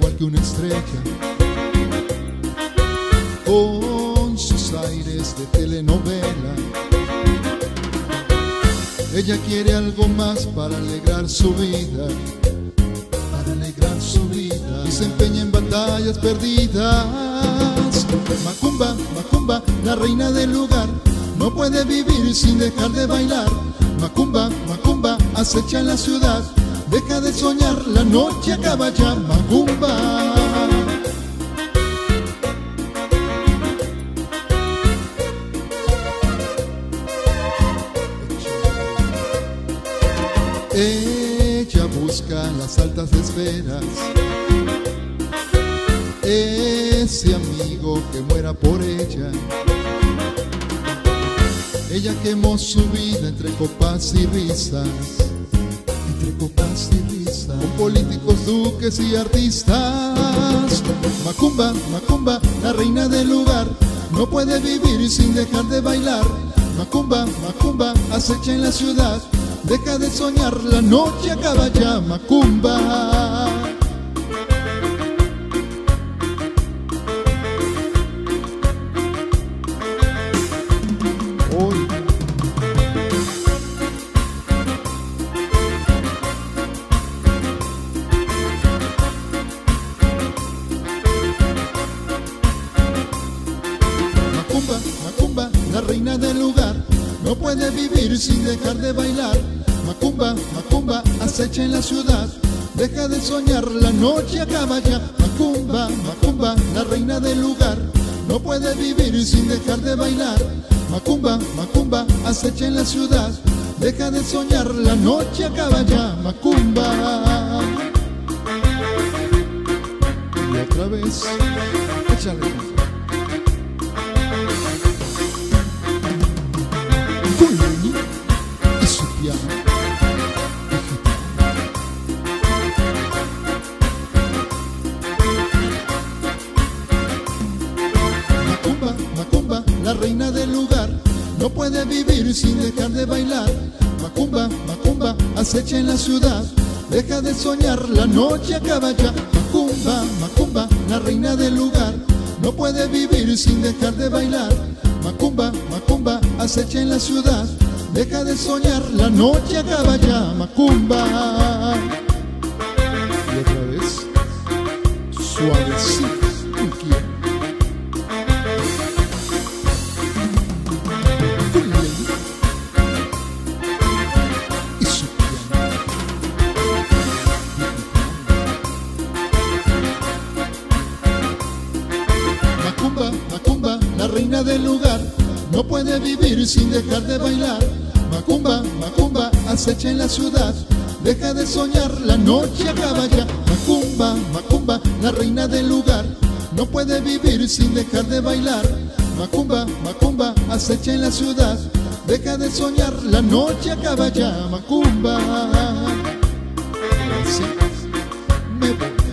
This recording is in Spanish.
igual que una estrella, con sus aires de telenovela. Ella quiere algo más para alegrar su vida, para alegrar su vida, y se empeña en batallas perdidas. Macumba, Macumba, la reina del lugar, no puede vivir sin dejar de bailar. Macumba, Macumba, acecha en la ciudad, deja de soñar, la noche acaba ya. Macumba. Ella busca las altas esferas, ese amigo que muera por ella. Ella quemó su vida entre copas y risas, entre copas y risas, con políticos, duques y artistas. Macumba, Macumba, la reina del lugar, no puede vivir sin dejar de bailar. Macumba, Macumba, acecha en la ciudad, deja de soñar, la noche acaba ya. Macumba. Hoy Macumba, Macumba, la reina del lugar, no puede vivir sin dejar de bailar. Macumba, Macumba, acecha en la ciudad, deja de soñar, la noche acaba ya. Macumba, Macumba, la reina del lugar, no puede vivir sin dejar de bailar. Macumba, Macumba, acecha en la ciudad, deja de soñar, la noche acaba ya. Macumba. Y otra vez, échale. Kuleni y su piano. Macumba, Macumba, la reina del lugar, no puede vivir sin dejar de bailar. Macumba, Macumba, acecha en la ciudad, deja de soñar, la noche acaba ya. Macumba, Macumba, la reina del lugar, no puede vivir sin dejar de bailar. Macumba, Macumba, acecha en la ciudad, deja de soñar, la noche acaba ya. Macumba. Y otra vez, suavecito. Macumba, Macumba, la reina del lugar, no puede vivir sin dejar de bailar. Macumba, Macumba, acecha en la ciudad, deja de soñar, la noche acaba ya. Macumba, Macumba, la reina del lugar, no puede vivir sin dejar de bailar. Macumba, Macumba, acecha en la ciudad, deja de soñar, la noche acaba ya. Macumba. Así me voy.